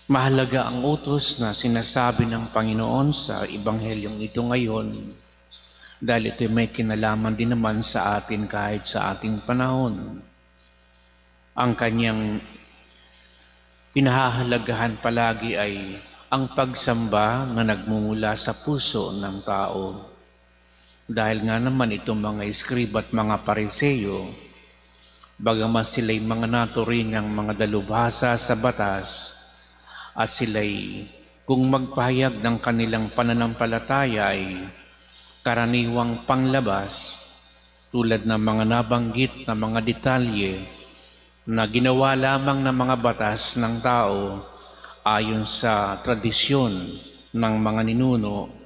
Mahalaga ang utos na sinasabi ng Panginoon sa Ebanghelyong ito ngayon dahil ito may kinalaman din naman sa atin kahit sa ating panahon. Ang kanyang pinahahalagahan palagi ay ang pagsamba na nagmumula sa puso ng tao. Dahil nga naman itong mga iskriba at mga pariseyo, bagaman sila'y mga naturingang mga dalubhasa sa batas, at sila'y kung magpahayag ng kanilang pananampalataya ay karaniwang panglabas tulad ng mga nabanggit na mga detalye na ginawa lamang ng mga batas ng tao ayon sa tradisyon ng mga ninuno,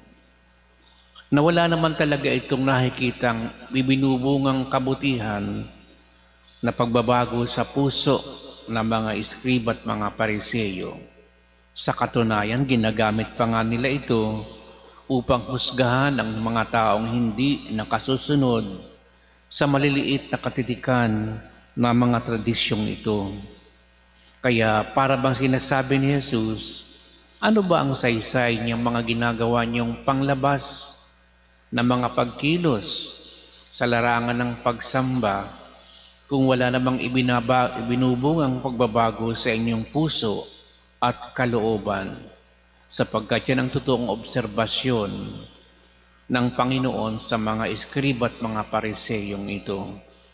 na wala naman talaga itong nakikitang ibinubungang kabutihan na pagbabago sa puso ng mga iskriba at mga pariseyo. Sa katunayan, ginagamit pa nga nila ito upang husgahan ang mga taong hindi nakasusunod sa maliliit na katitikan na mga tradisyong ito. Kaya para bang sinasabi ni Jesus, ano ba ang saysay niyang mga ginagawa niyong panglabas na mga pagkilos sa larangan ng pagsamba kung wala namang ibinubungang pagbabago sa inyong puso at kalooban, sapagkat yan ang totoong obserbasyon ng Panginoon sa mga iskriba at mga pariseyong ito.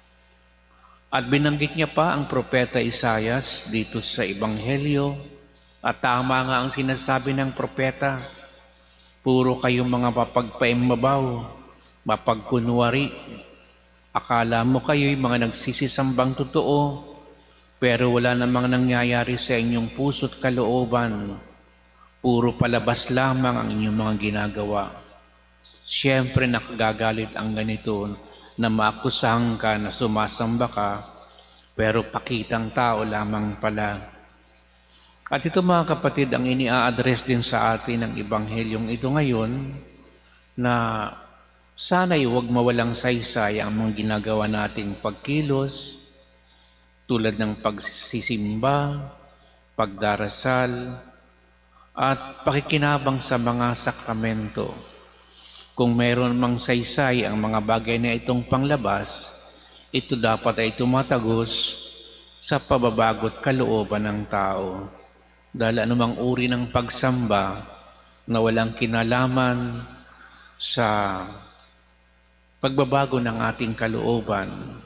At binanggit niya pa ang propeta Isaias dito sa Ebanghelyo, at tama nga ang sinasabi ng propeta, puro kayong mga mapagpaimbabaw, mapagkunwari, akala mo kayo'y mga nagsisisambang totoo, pero wala namang nangyayari sa inyong puso't kalooban. Puro palabas lamang ang inyong mga ginagawa. Siyempre nakagagalit ang ganito na maakusahan ka na sumasamba ka, pero pakitang tao lamang pala. At ito mga kapatid, ang ini-address din sa atin ng Ebanghelyong ito ngayon, na sana'y huwag mawalang saysay ang mga ginagawa nating pagkilos, tulad ng pagsisimba, pagdarasal, at pakikinabang sa mga sakramento. Kung mayroon mang saysay ang mga bagay na itong panglabas, ito dapat ay tumatagos sa pababago't kalooban ng tao. Dahil anumang uri ng pagsamba na walang kinalaman sa pagbabago ng ating kalooban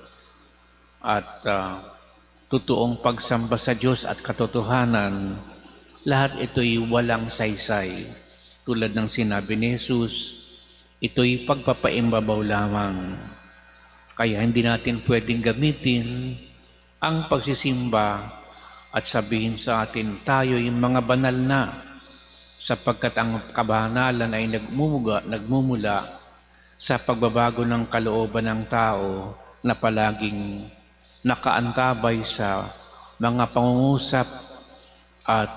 at totoong pagsamba sa Diyos at katotohanan, lahat ito'y walang saysay. Tulad ng sinabi ni Jesus, ito'y pagpapaimbabaw lamang. Kaya hindi natin pwedeng gamitin ang pagsisimba at sabihin sa atin, tayo'y mga banal na, sapagkat ang kabanalan ay nagmumula sa pagbabago ng kalooban ng tao na palaging nakaantabay sa mga pangungusap at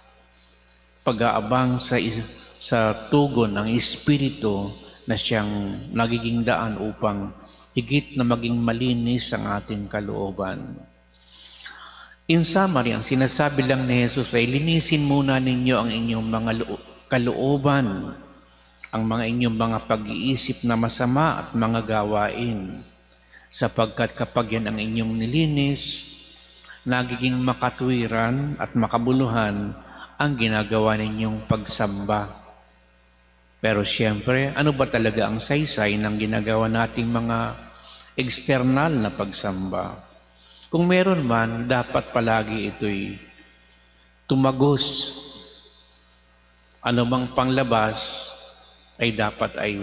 pag-aabang sa tugon ng Espiritu na siyang nagiging daan upang higit na maging malinis ang ating kalooban. In summary, ang sinasabi lang ni Jesus ay linisin muna ninyo ang inyong mga kalooban, ang mga inyong mga pag-iisip na masama at mga gawain, sapagkat kapag yan ang inyong nilinis, nagiging makatwiran at makabuluhan ang ginagawa ninyong pagsamba. Pero siyempre, ano ba talaga ang saysay ng ginagawa nating mga external na pagsamba? Kung meron man, dapat palagi ito'y tumagos. Anumang panglabas ay dapat ay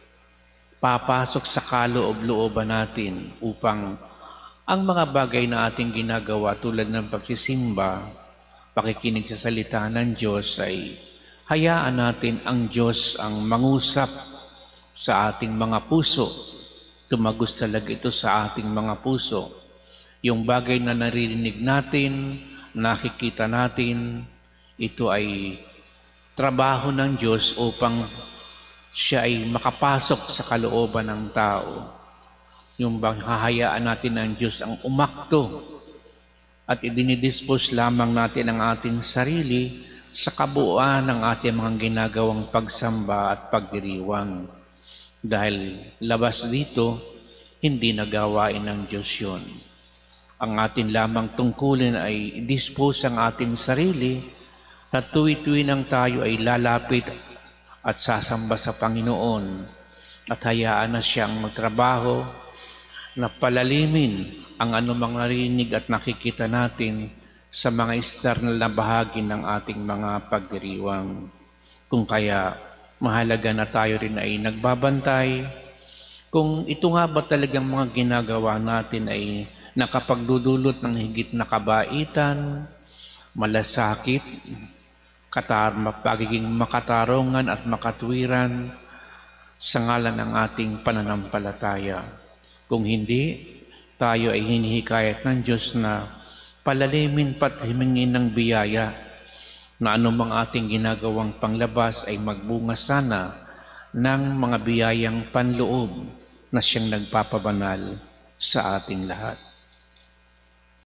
papasok sa kaloob-looban natin upang ang mga bagay na ating ginagawa tulad ng pagsisimba, pakikinig sa salita ng Diyos ay hayaan natin ang Diyos ang mangusap sa ating mga puso. Tumagos talaga ito sa ating mga puso. Yung bagay na naririnig natin, nakikita natin, ito ay trabaho ng Diyos upang siya ay makapasok sa kalooban ng tao. Yung bang hahayaan natin ang Diyos ang umakto at idinidispose lamang natin ang ating sarili sa kabuuan ng ating mga ginagawang pagsamba at pagdiriwang. Dahil labas dito, hindi nagawain ng Diyos yun. Ang atin lamang tungkulin ay dispose ang ating sarili at tuwi-tuwi nang tayo ay lalapit at sasamba sa Panginoon at hayaan na siyang magtrabaho na palalimin ang anumang narinig at nakikita natin sa mga external na bahagi ng ating mga pagdiriwang. Kung kaya mahalaga na tayo rin ay nagbabantay kung ito nga ba talagang mga ginagawa natin ay nakapagdudulot ng higit na kabaitan, malasakit, pagiging makatarungan at makatwiran sa ngalan ng ating pananampalataya. Kung hindi, tayo ay hinihikayat ng Diyos na palalimin pat himingin ng biyaya na anumang ating ginagawang panglabas ay magbunga sana ng mga biyayang panloob na siyang nagpapabanal sa ating lahat.